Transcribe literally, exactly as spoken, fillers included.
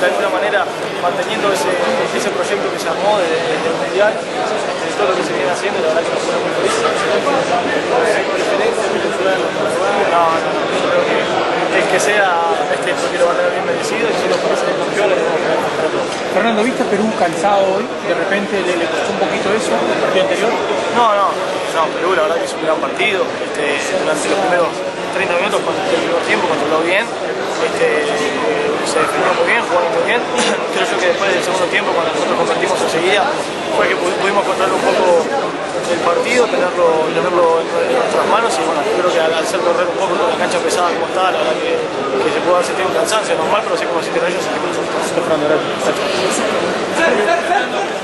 de alguna manera manteniendo ese, ese proyecto que se armó desde el Mundial, de todo lo que se viene haciendo, y la verdad que nos pone muy felices. No, no, no, yo creo que el que sea este porque lo va a tener bien merecido y solo para ser campeones tenemos que ganar para todos. Fernando, ¿viste a Perú cansado hoy? De repente le, le costó un poquito eso, el partido anterior. No, no, no, Perú la verdad que hizo un gran partido. Este, durante los primeros treinta minutos, cuando el primer tiempo controló bien, este, se defendió muy bien, jugó muy bien. Creo yo que después del segundo tiempo, cuando nosotros convertimos enseguida, fue que pudimos controlar un poco el partido, tenerlo, tenerlo en nuestras manos, y bueno, creo que al hacer correr un poco con la cancha pesada como está, la verdad que, que se pudo haber sentido un cansancio normal, pero así como sintieron ellos, sentimos nosotros. Fernando, gracias.